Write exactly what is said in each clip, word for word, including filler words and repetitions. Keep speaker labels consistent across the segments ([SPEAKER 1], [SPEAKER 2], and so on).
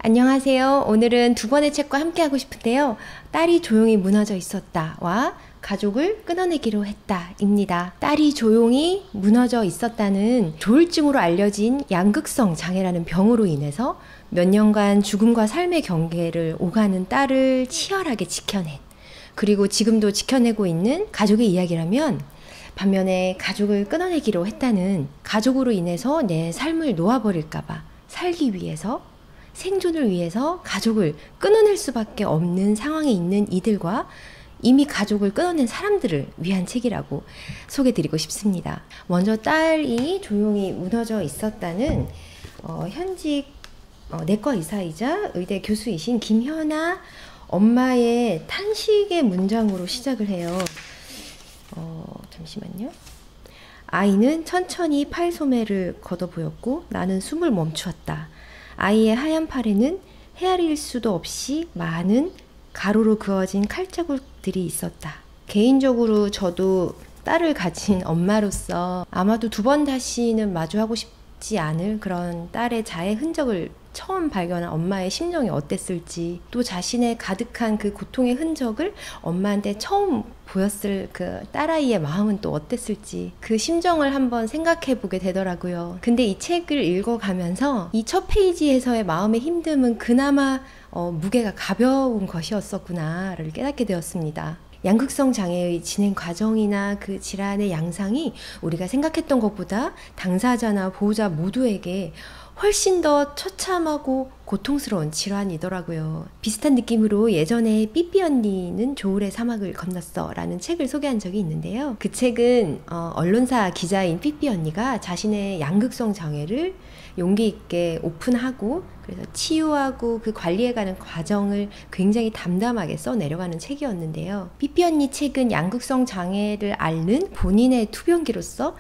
[SPEAKER 1] 안녕하세요. 오늘은 두 번의 책과 함께 하고 싶은데요. 딸이 조용히 무너져 있었다와 가족을 끊어내기로 했다입니다. 딸이 조용히 무너져 있었다는 조울증으로 알려진 양극성 장애라는 병으로 인해서 몇 년간 죽음과 삶의 경계를 오가는 딸을 치열하게 지켜낸, 그리고 지금도 지켜내고 있는 가족의 이야기라면, 반면에 가족을 끊어내기로 했다는, 가족으로 인해서 내 삶을 놓아버릴까봐 살기 위해서, 생존을 위해서 가족을 끊어낼 수밖에 없는 상황에 있는 이들과 이미 가족을 끊어낸 사람들을 위한 책이라고 소개드리고 싶습니다. 먼저 딸이 조용히 무너져 있었다는 어, 현직 어, 내과 의사이자 의대 교수이신 김현아 엄마의 탄식의 문장으로 시작을 해요. 어, 잠시만요. 아이는 천천히 팔소매를 걷어 보였고 나는 숨을 멈추었다. 아이의 하얀 팔에는 헤아릴 수도 없이 많은 가로로 그어진 칼자국들이 있었다. 개인적으로 저도 딸을 가진 엄마로서 아마도 두 번 다시는 마주하고 싶지 않을 그런 딸의 자해 흔적을 처음 발견한 엄마의 심정이 어땠을지, 또 자신의 가득한 그 고통의 흔적을 엄마한테 처음 보였을 그 딸아이의 마음은 또 어땠을지, 그 심정을 한번 생각해 보게 되더라고요. 근데 이 책을 읽어가면서 이 첫 페이지에서의 마음의 힘듦은 그나마 어, 무게가 가벼운 것이었었구나를 깨닫게 되었습니다. 양극성 장애의 진행 과정이나 그 질환의 양상이 우리가 생각했던 것보다 당사자나 보호자 모두에게 훨씬 더 처참하고 고통스러운 질환이더라고요. 비슷한 느낌으로 예전에 삐삐 언니는 조울의 사막을 건넜어 라는 책을 소개한 적이 있는데요. 그 책은 어, 언론사 기자인 삐삐 언니가 자신의 양극성 장애를 용기 있게 오픈하고 그래서 치유하고 그 관리해가는 과정을 굉장히 담담하게 써내려가는 책이었는데요. 삐삐 언니 책은 양극성 장애를 앓는 본인의 투병기로서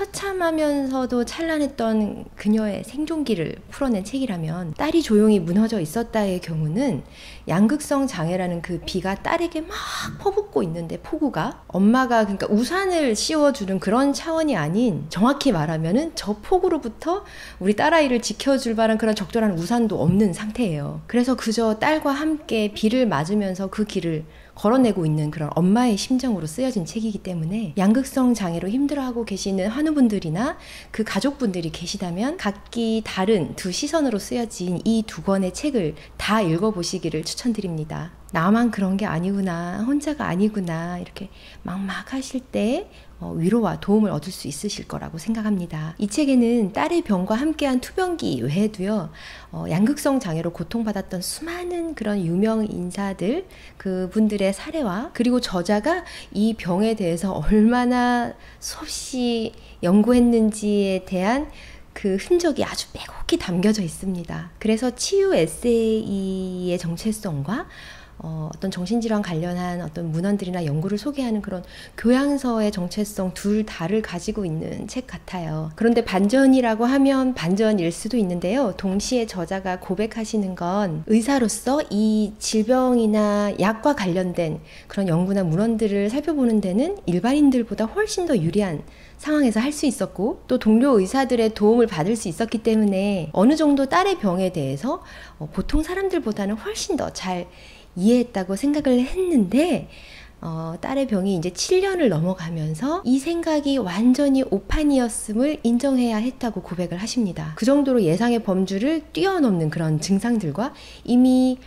[SPEAKER 1] 처참하면서도 찬란했던 그녀의 생존기를 풀어낸 책이라면, 딸이 조용히 무너져 있었다의 경우는 양극성 장애라는 그 비가 딸에게 막 퍼붓고 있는데, 폭우가 엄마가 그러니까 우산을 씌워주는 그런 차원이 아닌, 정확히 말하면은 저 폭우로부터 우리 딸아이를 지켜줄 만한 그런 적절한 우산도 없는 상태예요. 그래서 그저 딸과 함께 비를 맞으면서 그 길을 걸어내고 있는 그런 엄마의 심정으로 쓰여진 책이기 때문에, 양극성 장애로 힘들어하고 계시는 환우분들이나 그 가족분들이 계시다면 각기 다른 두 시선으로 쓰여진 이 두 권의 책을 다 읽어보시기를 추천드립니다. 나만 그런 게 아니구나, 혼자가 아니구나, 이렇게 막막하실 때 어, 위로와 도움을 얻을 수 있으실 거라고 생각합니다. 이 책에는 딸의 병과 함께한 투병기 외에도요, 어, 양극성 장애로 고통받았던 수많은 그런 유명 인사들, 그분들의 사례와, 그리고 저자가 이 병에 대해서 얼마나 수없이 연구했는지에 대한 그 흔적이 아주 빼곡히 담겨져 있습니다. 그래서 치유 에세이의 정체성과 어, 어떤 정신질환 관련한 어떤 문헌들이나 연구를 소개하는 그런 교양서의 정체성 둘 다를 가지고 있는 책 같아요. 그런데 반전이라고 하면 반전일 수도 있는데요. 동시에 저자가 고백하시는 건 의사로서 이 질병이나 약과 관련된 그런 연구나 문헌들을 살펴보는 데는 일반인들보다 훨씬 더 유리한 상황에서 할 수 있었고, 또 동료 의사들의 도움을 받을 수 있었기 때문에 어느 정도 딸의 병에 대해서 어, 보통 사람들보다는 훨씬 더 잘 이해했다고 생각을 했는데, 어, 딸의 병이 이제 칠 년을 넘어가면서 이 생각이 완전히 오판이었음을 인정해야 했다고 고백을 하십니다. 그 정도로 예상의 범주를 뛰어넘는 그런 증상들과 이미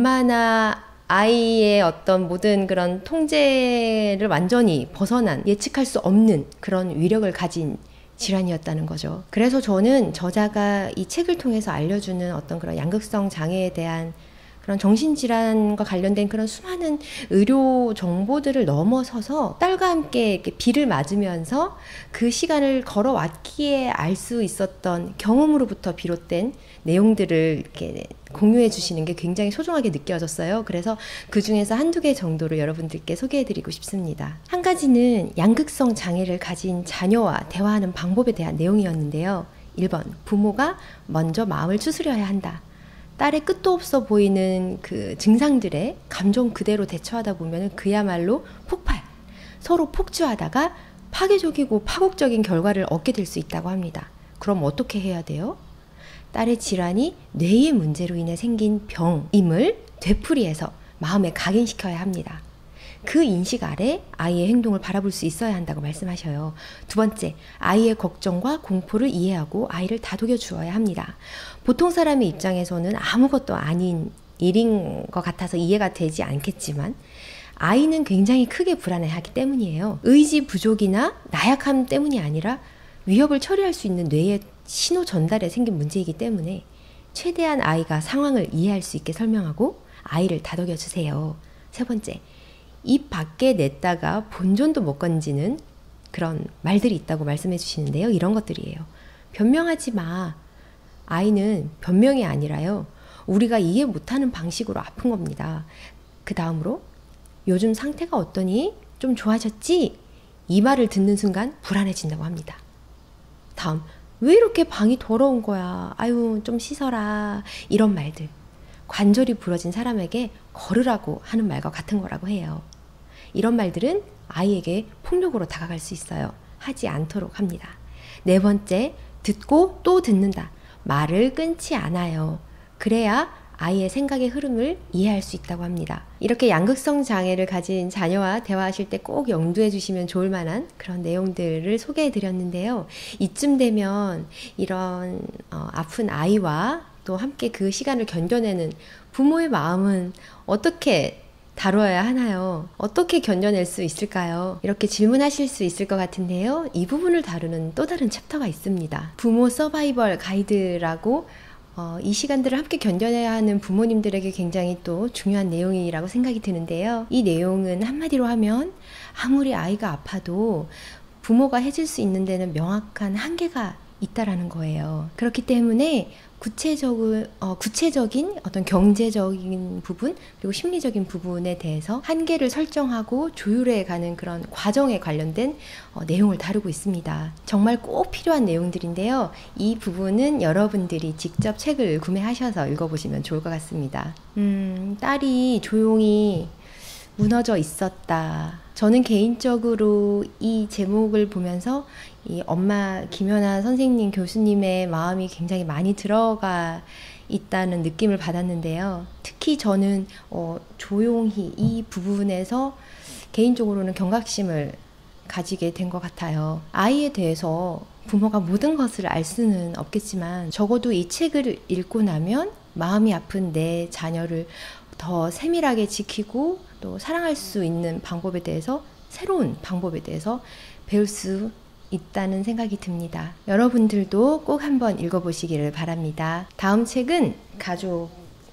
[SPEAKER 1] 엄마나 아이의 어떤 모든 그런 통제를 완전히 벗어난, 예측할 수 없는 그런 위력을 가진 질환이었다는 거죠. 그래서 저는 저자가 이 책을 통해서 알려주는 어떤 그런 양극성 장애에 대한 그런 정신질환과 관련된 그런 수많은 의료 정보들을 넘어서서 딸과 함께 이렇게 비를 맞으면서 그 시간을 걸어왔기에 알 수 있었던 경험으로부터 비롯된 내용들을 이렇게 공유해 주시는 게 굉장히 소중하게 느껴졌어요. 그래서 그 중에서 한두 개 정도를 여러분들께 소개해 드리고 싶습니다. 한 가지는 양극성 장애를 가진 자녀와 대화하는 방법에 대한 내용이었는데요. 일 번, 부모가 먼저 마음을 추스려야 한다. 딸의 끝도 없어 보이는 그 증상들에 감정 그대로 대처하다 보면 그야말로 폭발, 서로 폭주하다가 파괴적이고 파국적인 결과를 얻게 될 수 있다고 합니다. 그럼 어떻게 해야 돼요? 딸의 질환이 뇌의 문제로 인해 생긴 병임을 되풀이해서 마음에 각인시켜야 합니다. 그 인식 아래 아이의 행동을 바라볼 수 있어야 한다고 말씀하셔요. 두 번째, 아이의 걱정과 공포를 이해하고 아이를 다독여 주어야 합니다. 보통 사람의 입장에서는 아무것도 아닌 일인 것 같아서 이해가 되지 않겠지만 아이는 굉장히 크게 불안해하기 때문이에요. 의지 부족이나 나약함 때문이 아니라 위협을 처리할 수 있는 뇌의 신호 전달에 생긴 문제이기 때문에 최대한 아이가 상황을 이해할 수 있게 설명하고 아이를 다독여 주세요. 세 번째, 입 밖에 냈다가 본전도 못 건지는 그런 말들이 있다고 말씀해 주시는데요. 이런 것들이에요. 변명하지 마. 아이는 변명이 아니라요, 우리가 이해 못하는 방식으로 아픈 겁니다. 그 다음으로 요즘 상태가 어떠니? 좀 좋아졌지? 이 말을 듣는 순간 불안해진다고 합니다. 다음, 왜 이렇게 방이 더러운 거야? 아유, 좀 씻어라. 이런 말들. 관절이 부러진 사람에게 걸으라고 하는 말과 같은 거라고 해요. 이런 말들은 아이에게 폭력으로 다가갈 수 있어요. 하지 않도록 합니다. 네 번째, 듣고 또 듣는다. 말을 끊지 않아요. 그래야 아이의 생각의 흐름을 이해할 수 있다고 합니다. 이렇게 양극성 장애를 가진 자녀와 대화하실 때 꼭 염두해 주시면 좋을 만한 그런 내용들을 소개해 드렸는데요. 이쯤 되면 이런 어, 아픈 아이와 또 함께 그 시간을 견뎌내는 부모의 마음은 어떻게 다루어야 하나요? 어떻게 견뎌낼 수 있을까요? 이렇게 질문하실 수 있을 것 같은데요. 이 부분을 다루는 또 다른 챕터가 있습니다. 부모 서바이벌 가이드라고 어, 이 시간들을 함께 견뎌내야 하는 부모님들에게 굉장히 또 중요한 내용이라고 생각이 드는데요. 이 내용은 한마디로 하면 아무리 아이가 아파도 부모가 해줄 수 있는 데는 명확한 한계가 있다라는 거예요. 그렇기 때문에 구체적인, 어, 구체적인 어떤 경제적인 부분 그리고 심리적인 부분에 대해서 한계를 설정하고 조율해 가는 그런 과정에 관련된 어, 내용을 다루고 있습니다. 정말 꼭 필요한 내용들인데요. 이 부분은 여러분들이 직접 책을 구매하셔서 읽어보시면 좋을 것 같습니다. 음, 딸이 조용히 무너져 있었다. 저는 개인적으로 이 제목을 보면서 이 엄마 김연아 선생님 교수님의 마음이 굉장히 많이 들어가 있다는 느낌을 받았는데요. 특히 저는 어, 조용히 이 부분에서 개인적으로는 경각심을 가지게 된 것 같아요. 아이에 대해서 부모가 모든 것을 알 수는 없겠지만 적어도 이 책을 읽고 나면 마음이 아픈 내 자녀를 더 세밀하게 지키고 또 사랑할 수 있는 방법에 대해서, 새로운 방법에 대해서 배울 수 있다는 생각이 듭니다. 여러분들도 꼭 한번 읽어보시기를 바랍니다. 다음 책은 가족을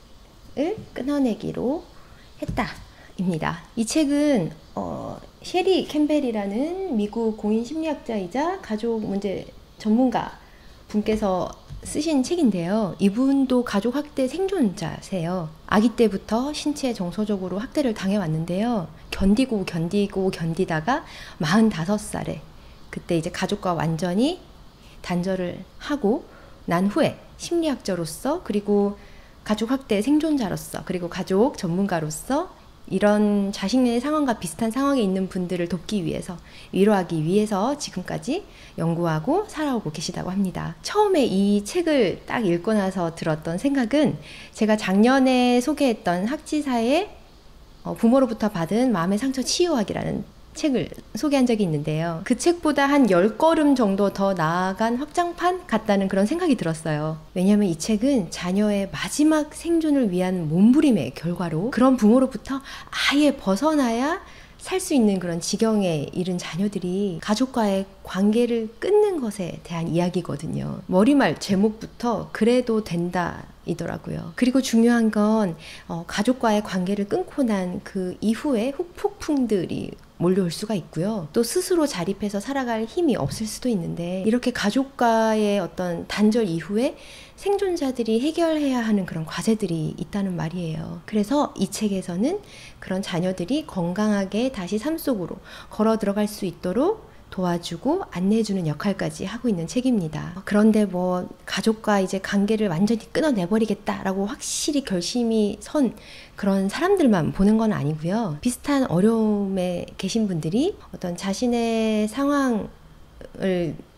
[SPEAKER 1] 끊어내기로 했다 입니다. 이 책은 어, 셰리 캠벨이라는 미국 공인 심리학자이자 가족 문제 전문가 분께서 쓰신 책인데요. 이분도 가족 학대 생존자세요. 아기 때부터 신체 정서적으로 학대를 당해왔는데요. 견디고 견디고 견디다가 마흔다섯 살에 그때 이제 가족과 완전히 단절을 하고 난 후에 심리학자로서 그리고 가족 학대 생존자로서 그리고 가족 전문가로서 이런 자신의 상황과 비슷한 상황에 있는 분들을 돕기 위해서, 위로하기 위해서 지금까지 연구하고 살아오고 계시다고 합니다. 처음에 이 책을 딱 읽고 나서 들었던 생각은 제가 작년에 소개했던 학지사의 부모로부터 받은 마음의 상처 치유하기라는 책을 소개한 적이 있는데요. 그 책보다 한 열 걸음 정도 더 나아간 확장판 같다는 그런 생각이 들었어요. 왜냐하면 이 책은 자녀의 마지막 생존을 위한 몸부림의 결과로 그런 부모로부터 아예 벗어나야 살 수 있는 그런 지경에 이른 자녀들이 가족과의 관계를 끊는 것에 대한 이야기거든요. 머리말 제목부터 그래도 된다 이더라고요. 그리고 중요한 건 어, 가족과의 관계를 끊고 난 그 이후에 후폭풍들이 몰려올 수가 있고요. 또 스스로 자립해서 살아갈 힘이 없을 수도 있는데 이렇게 가족과의 어떤 단절 이후에 생존자들이 해결해야 하는 그런 과제들이 있다는 말이에요. 그래서 이 책에서는 그런 자녀들이 건강하게 다시 삶 속으로 걸어 들어갈 수 있도록 도와주고 안내해주는 역할까지 하고 있는 책입니다. 그런데 뭐 가족과 이제 관계를 완전히 끊어내버리겠다라고 확실히 결심이 선 그런 사람들만 보는 건 아니고요. 비슷한 어려움에 계신 분들이 어떤 자신의 상황을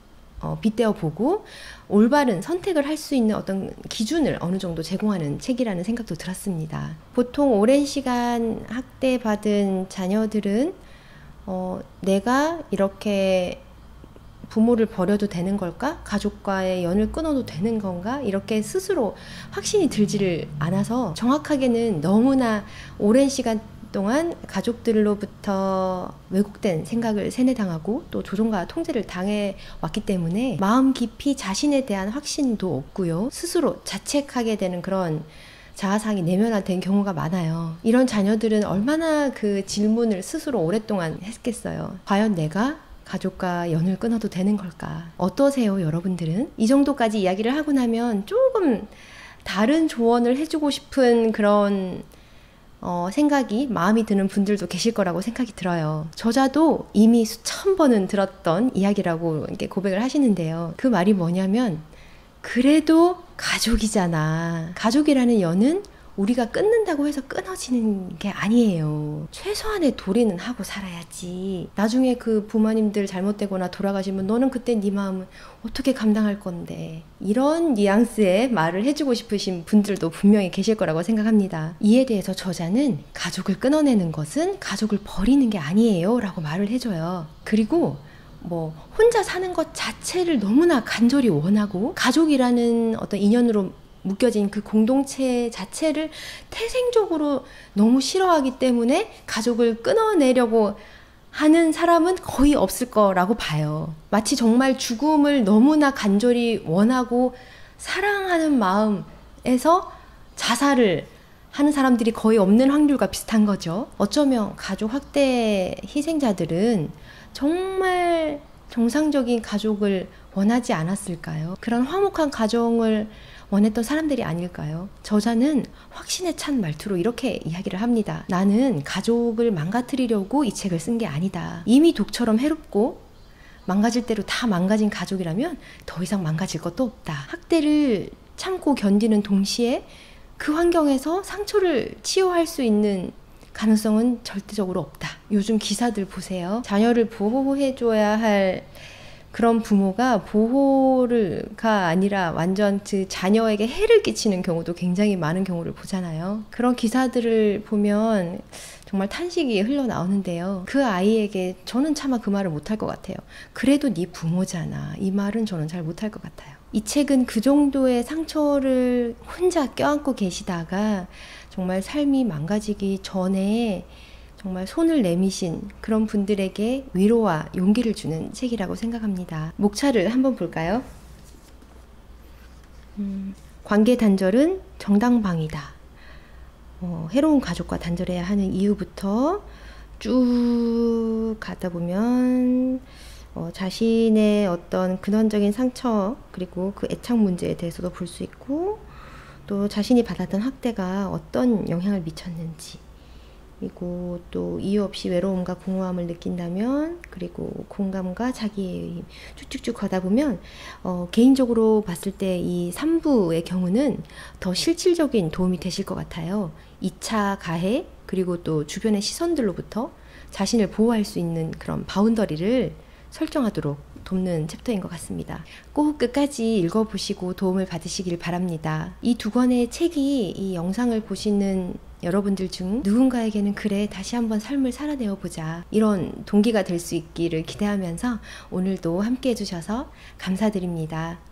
[SPEAKER 1] 어, 빗대어 보고 올바른 선택을 할 수 있는 어떤 기준을 어느 정도 제공하는 책이라는 생각도 들었습니다. 보통 오랜 시간 학대받은 자녀들은 어, 내가 이렇게 부모를 버려도 되는 걸까? 가족과의 연을 끊어도 되는 건가? 이렇게 스스로 확신이 들지를 않아서 정확하게는 너무나 오랜 시간 동안 가족들로부터 왜곡된 생각을 세뇌당하고 또 조종과 통제를 당해왔기 때문에 마음 깊이 자신에 대한 확신도 없고요. 스스로 자책하게 되는 그런 자아상이 내면화된 경우가 많아요. 이런 자녀들은 얼마나 그 질문을 스스로 오랫동안 했겠어요. 과연 내가 가족과 연을 끊어도 되는 걸까? 어떠세요, 여러분들은? 이 정도까지 이야기를 하고 나면 조금 다른 조언을 해주고 싶은 그런 어, 생각이 마음이 드는 분들도 계실 거라고 생각이 들어요. 저자도 이미 수천 번은 들었던 이야기라고 이렇게 고백을 하시는데요. 그 말이 뭐냐면 그래도 가족이잖아. 가족이라는 연은 우리가 끊는다고 해서 끊어지는 게 아니에요. 최소한의 도리는 하고 살아야지. 나중에 그 부모님들 잘못되거나 돌아가시면 너는 그때 네 마음은 어떻게 감당할 건데. 이런 뉘앙스의 말을 해주고 싶으신 분들도 분명히 계실 거라고 생각합니다. 이에 대해서 저자는 가족을 끊어내는 것은 가족을 버리는 게 아니에요 라고 말을 해줘요. 그리고 뭐 혼자 사는 것 자체를 너무나 간절히 원하고 가족이라는 어떤 인연으로 묶여진 그 공동체 자체를 태생적으로 너무 싫어하기 때문에 가족을 끊어내려고 하는 사람은 거의 없을 거라고 봐요. 마치 정말 죽음을 너무나 간절히 원하고 사랑하는 마음에서 자살을 하는 사람들이 거의 없는 확률과 비슷한 거죠. 어쩌면 가족 학대 희생자들은 정말 정상적인 가족을 원하지 않았을까요? 그런 화목한 가정을 원했던 사람들이 아닐까요? 저자는 확신에 찬 말투로 이렇게 이야기를 합니다. 나는 가족을 망가뜨리려고 이 책을 쓴 게 아니다. 이미 독처럼 해롭고 망가질 대로 다 망가진 가족이라면 더 이상 망가질 것도 없다. 학대를 참고 견디는 동시에 그 환경에서 상처를 치유할 수 있는 가능성은 절대적으로 없다. 요즘 기사들 보세요. 자녀를 보호해줘야 할 그런 부모가 보호가 아니라 완전 그 자녀에게 해를 끼치는 경우도 굉장히 많은 경우를 보잖아요. 그런 기사들을 보면 정말 탄식이 흘러나오는데요. 그 아이에게 저는 차마 그 말을 못할 것 같아요. 그래도 네 부모잖아. 이 말은 저는 잘 못할 것 같아요. 이 책은 그 정도의 상처를 혼자 껴안고 계시다가 정말 삶이 망가지기 전에 정말 손을 내미신 그런 분들에게 위로와 용기를 주는 책이라고 생각합니다. 목차를 한번 볼까요? 음, 관계 단절은 정당방위다. 어, 해로운 가족과 단절해야 하는 이유부터 쭉 가다 보면 어, 자신의 어떤 근원적인 상처 그리고 그 애착 문제에 대해서도 볼 수 있고 또 자신이 받았던 학대가 어떤 영향을 미쳤는지 그리고 또 이유 없이 외로움과 공허함을 느낀다면 그리고 공감과 자기의 힘 쭉쭉쭉 가다 보면 어, 개인적으로 봤을 때 이 삼 부의 경우는 더 실질적인 도움이 되실 것 같아요. 이 차 가해 그리고 또 주변의 시선들로부터 자신을 보호할 수 있는 그런 바운더리를 설정하도록 돕는 챕터인 것 같습니다. 꼭 끝까지 읽어보시고 도움을 받으시길 바랍니다. 이 두 권의 책이 이 영상을 보시는 여러분들 중 누군가에게는 그래 다시 한번 삶을 살아내어 보자 이런 동기가 될 수 있기를 기대하면서 오늘도 함께 해주셔서 감사드립니다.